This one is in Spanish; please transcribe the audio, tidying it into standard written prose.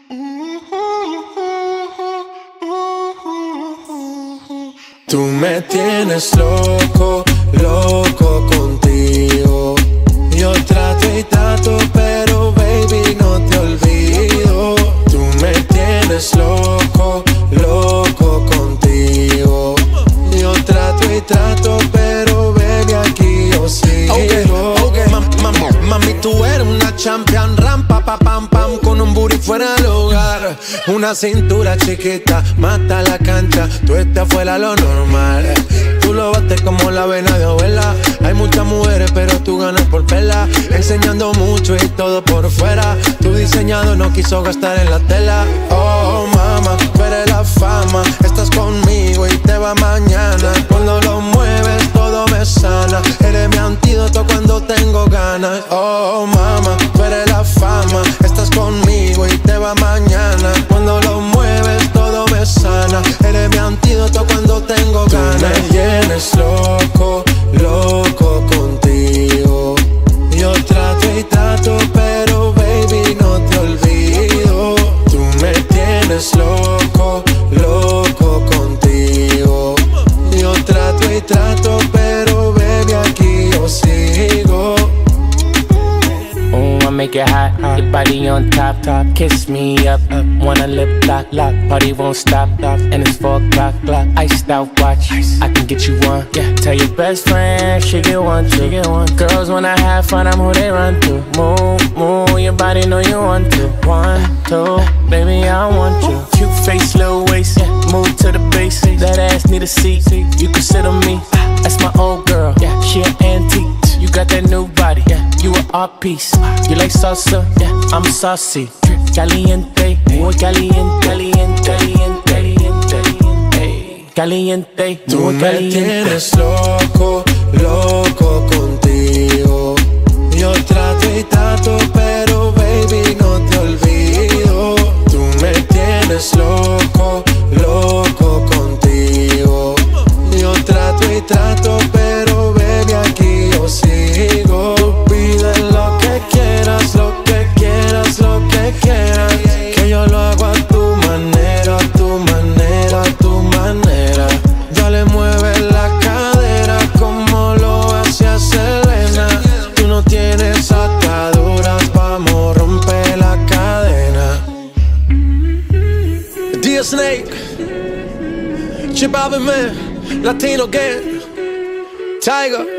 Tú me tienes loco, loco contigo. Yo trato y trato, pero baby no te olvido. Tú me tienes loco, loco contigo. Yo trato y trato, pero baby aquí yo sigo. Mami, tú eres una champion, rampa, pa, pam, pam, con un booty fuera del hogar. Una cintura chiquita, mata la cancha, tú estás fuera lo normal. Tú lo bates como la vena de abuela. Hay muchas mujeres, pero tú ganas por pela. Enseñando mucho y todo por fuera. Tu diseñador no quiso gastar en la tela. Oh, mama, tú eres la fama. Estás conmigo y te va mañana. Cuando lo mueves, todo me sana. Eres mi antídoto cuando tengo ganas. Oh, mama, tú eres la fama. Estás conmigo y te va mañana. Cuando lo mueves, todo me sana. Eres mi antídoto cuando tengo ganas. Tú me tienes loco, loco contigo. Yo trato y trato, pero baby no te olvido. Tú me tienes loco, loco contigo. Yo trato y trato, pero baby aquí yo sigo. I make it hot, your body on top, top. Kiss me up, wanna lip lock, lock. Party won't stop, and it's 4 o'clock, clock. Iced out watch, I can get you one. Yeah, tell your best friend she get one, she get one. Girls wanna have fun, I'm who they run to. Move, move, your body know you want to. 1, 2, baby I want you. Cute face, little waist, move to the base. That ass need a seat, you can sit on me. That's my old girl, yeah, she an antique. You got that new body, yeah, you an art piece. You like salsa, yeah, I'm saucy. Caliente, muy caliente, caliente, caliente, caliente, caliente. Tú me tienes loco, loco contigo. Yo trato y trato, pero baby no te olvido. Tú me tienes loco, loco contigo. Yo trato y trato, pero baby aquí yo sigo. Tú pides lo que quieras, lo que quieras, lo que quieras. Que yo lo hago a tu manera, a tu manera, a tu manera. Dale, mueve la cadera como lo hacía Selena. Tú no tienes ataduras, vamos, rompe la cadena. Dear Snake, Chip Alvin, man, Latino Gang, Tiger.